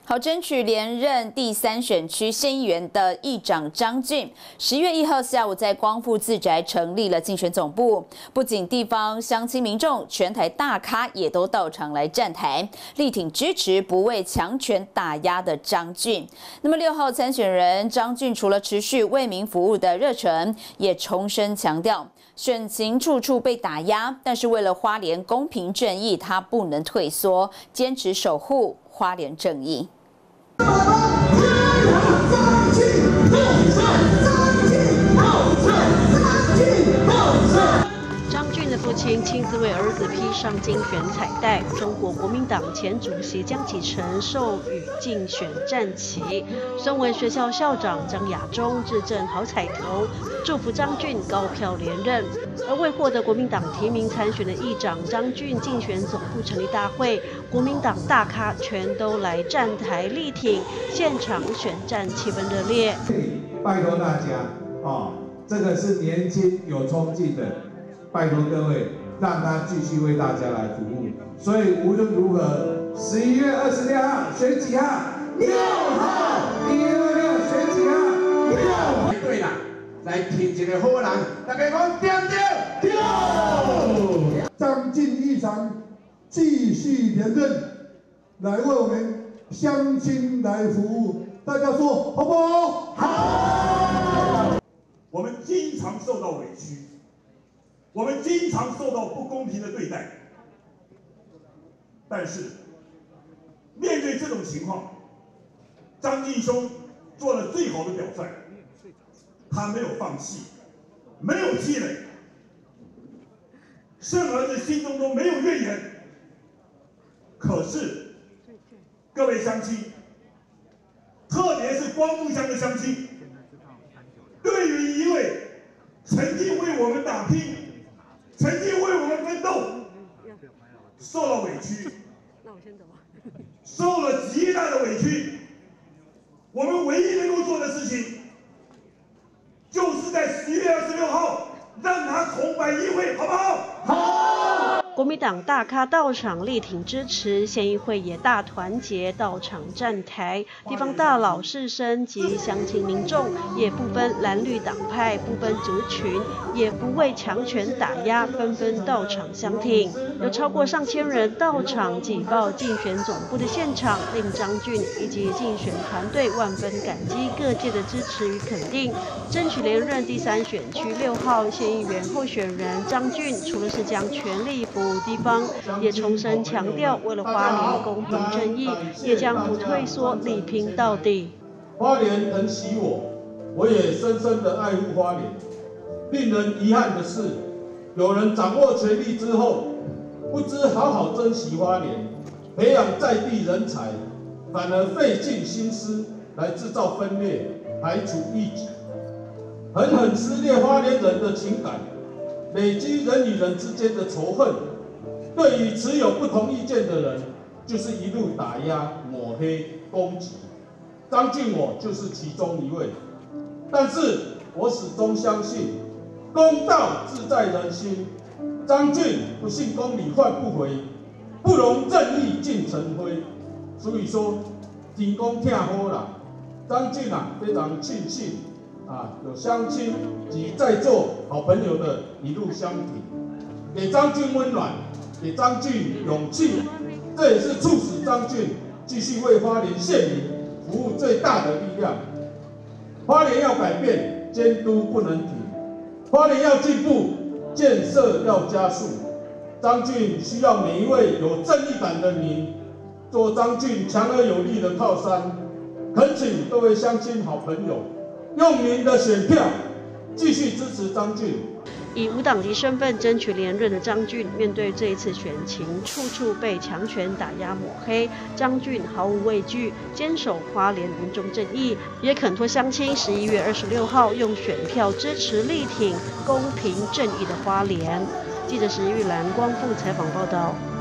好，争取连任第3选区县议员的议长张俊，10月1号下午在光复自宅成立了竞选总部。不仅地方乡亲民众，全台大咖也都到场来站台，力挺支持不畏强权打压的张俊。那么6号参选人张俊除了持续为民服务的热忱，也重申强调，选情处处被打压，但是为了花莲公平正义，他不能退缩，坚持守护花莲正义。 张俊的父亲亲自为儿子披上竞选彩带，中国国民党前主席江启臣授予竞选战旗，孙文学校校长张亚中致赠好彩头，祝福张俊高票连任。而未获得国民党提名参选的议长张俊竞选总部成立大会，国民党大咖全都来站台力挺，现场选战气氛热烈。 拜托大家这个是年轻有冲劲的。 拜托各位，让他继续为大家来服务。所以无论如何，11月26号选几号？6号，126选几号？6。对啦，来挺一个好人，大家讲对不对？对。 张俊议长继续连任，来为我们乡亲来服务，大家说好不好？ 好。我们经常受到委屈。 我们经常受到不公平的对待，但是面对这种情况，张俊兄做了最好的表率，他没有放弃，没有气馁，甚儿子心中都没有怨言。可是，各位乡亲，特别是光复乡的乡亲，对于一位曾经为我们打拼。 曾经为我们奋斗，受了委屈，受了极大的委屈。我们唯一能够做的事情，就是在11月26号让他重返议会，好不好？好。 国民党大咖到场力挺支持，县议会也大团结到场站台，地方大佬士绅及乡亲民众也不分蓝绿党派，不分族群，也不畏强权打压，纷纷到场相挺。有超过上千人到场挤爆竞选总部的现场，令张俊以及竞选团队万分感激各界的支持与肯定，争取连任第3选区6号县议员候选人张俊，除了是将全力服务地方，也重申强调，为了花莲公平正义，也将不退缩，力拼到底。 花莲疼惜我，我也深深的爱护花莲。令人遗憾的是，有人掌握权力之后，不知好好珍惜花莲，培养在地人才，反而费尽心思来制造分裂，排除异己，狠狠撕裂花莲人的情感，累积人与人之间的仇恨。 对于持有不同意见的人，就是一路打压、抹黑、攻击。张俊我就是其中一位，但是我始终相信，公道自在人心。张俊不信公理换不回，不容正义尽成灰。所以说，天公听好啦，张俊非常庆幸有乡亲及在座好朋友的一路相挺，给张俊温暖。 给张俊勇气，这也是促使张俊继续为花莲县民服务最大的力量。花莲要改变，监督不能停；花莲要进步，建设要加速。张俊需要每一位有正义感的民，做张俊强而有力的靠山。恳请各位乡亲好朋友，用您的选票继续支持张俊。 以无党籍身份争取连任的张俊，面对这一次选情，处处被强权打压抹黑，张俊毫无畏惧，坚守花莲民众正义，也恳托乡亲11月26号用选票支持力挺公平正义的花莲。记者石玉兰光复采访报道。